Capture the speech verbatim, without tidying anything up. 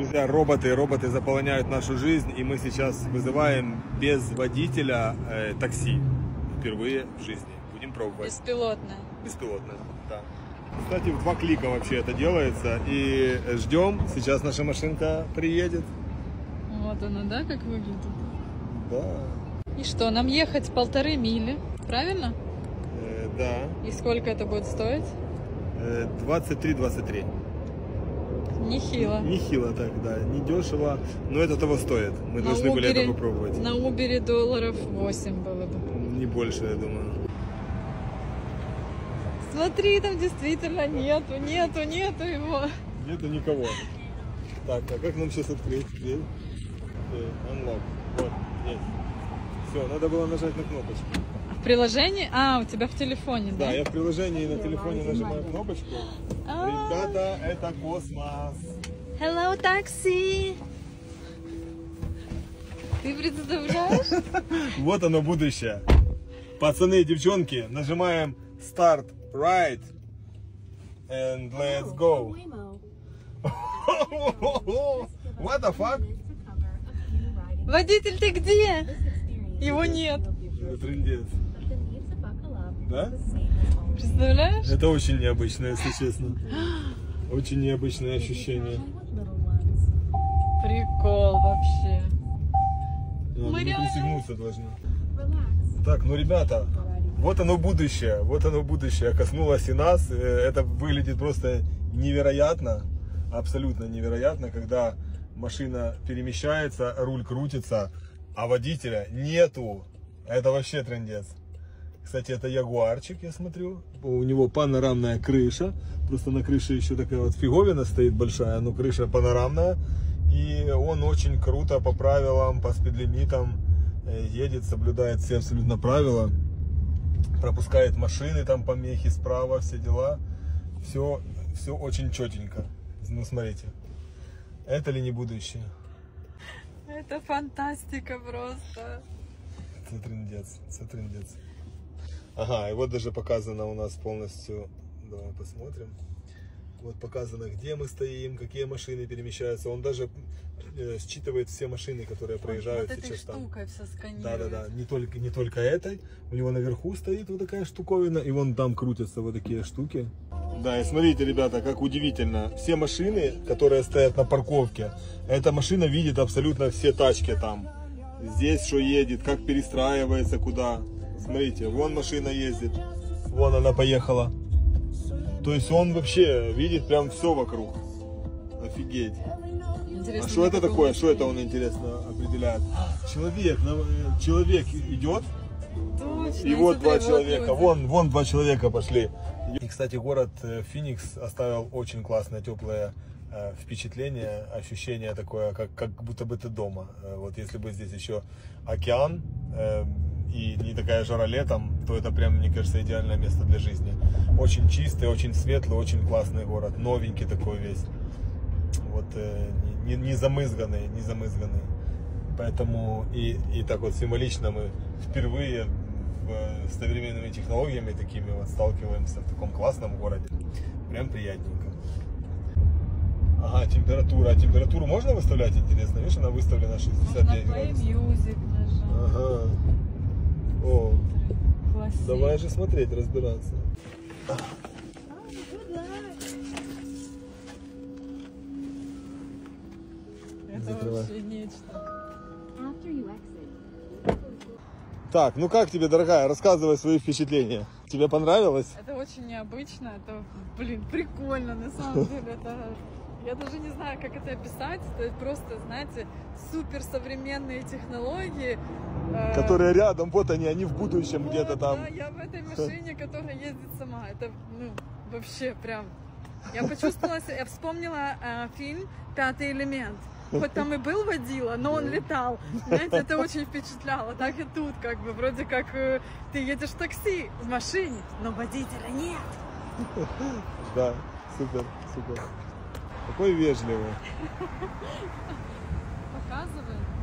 Друзья, роботы, роботы заполняют нашу жизнь, и мы сейчас вызываем без водителя э, такси. Впервые в жизни. Будем пробовать. Беспилотное. Беспилотное, да. Кстати, в два клика вообще это делается. И ждем, сейчас наша машинка приедет. Вот она, да, как выглядит? Да. И что, нам ехать полторы мили, правильно? Э, да. И сколько это будет стоить? Э, двадцать три двадцать три. Нехило. Нехило так, да. Не дешево, но это того стоит. Мы На должны были Uber, это попробовать. На Uber долларов восемь было бы. Не больше, я думаю. Смотри, там действительно нету, нету, нету его. Нету никого. Так, а как нам сейчас открыть дверь? Unlock. Вот, есть. Все, надо было нажать на кнопочку. В приложении? А, у тебя в телефоне, да? Да, я в приложении на телефоне нажимаю кнопочку. А. Ребята, это космос. Hello, такси! Ты представляешь? Вот оно будущее. Пацаны и девчонки, нажимаем Start Right and let's go. What the fuck? Водитель, ты где? Его нет. Это трындец. Да? Представляешь? Это очень необычно, если честно. Очень необычное ощущение. Прикол вообще. А, Мы мы реально- пристегнуться должны. Так, ну ребята, вот оно будущее, вот оно будущее. Коснулось и нас. Это выглядит просто невероятно, абсолютно невероятно, когда машина перемещается, руль крутится, а водителя нету. Это вообще трындец. Кстати, это ягуарчик, я смотрю. У него панорамная крыша. Просто на крыше еще такая вот фиговина стоит большая, но крыша панорамная. И он очень круто по правилам, по спидлимитам едет, соблюдает все абсолютно правила. Пропускает машины, там помехи справа, все дела. Все, все очень четенько. Ну, смотрите. Это ли не будущее? Это фантастика просто. Это трындец, это трындец. Ага, и вот даже показано у нас полностью. Давай посмотрим. Вот показано, где мы стоим, какие машины перемещаются. Он даже э, считывает все машины, которые проезжают вот сейчас этой там. штукой все сканирует. Да, да, да. Не только, не только этой. У него наверху стоит вот такая штуковина, и вон там крутятся вот такие штуки. Да, и смотрите, ребята, как удивительно. Все машины, которые стоят на парковке, эта машина видит абсолютно все тачки там. Здесь что едет, как перестраивается, куда. Смотрите, вон машина ездит, вон она поехала. То есть он вообще видит прям все вокруг. Офигеть. Интересно, А что это какой такое? он Что это он, интересно, определяет? Человек, на- человек идет, Точно, и вот два смотри, человека. вот Вон, вон два человека пошли. И, кстати, город э, Феникс оставил очень классное, теплое э, впечатление, ощущение такое, как, как будто бы ты дома. Э, вот если бы здесь еще океан э, и не такая жара летом, то это прям, мне кажется, идеальное место для жизни. Очень чистый, очень светлый, очень классный город, новенький такой весь. Вот э, не, не замызганный, не замызганный. Поэтому и, и так вот символично мы впервые в, с современными технологиями такими вот сталкиваемся в таком классном городе. Прям приятненько. Ага, температура. А температуру можно выставлять, интересно? Видишь, она выставлена шестьдесят девять Можно Play градусов. Music нажать. Ага. О, Классик. давай же смотреть, разбираться. Это Закрывай. вообще нечто. Так, ну как тебе, дорогая? Рассказывай свои впечатления. Тебе понравилось? Это очень необычно, это, блин, прикольно, на самом деле. Это, я даже не знаю, как это описать. Это просто, знаете, суперсовременные технологии. э, Которые рядом, вот они, они в будущем вот, где-то там. Да, я в этой машине, которая ездит сама. Это, ну, вообще прям... Я почувствовала, я вспомнила э, фильм «Пятый элемент». Хоть там и был водила, но он летал. Знаете, это очень впечатляло. Так и тут, как бы, вроде как э, ты едешь в такси, в машине, но водителя нет. Да, супер, супер. Какой вежливый. Показывай.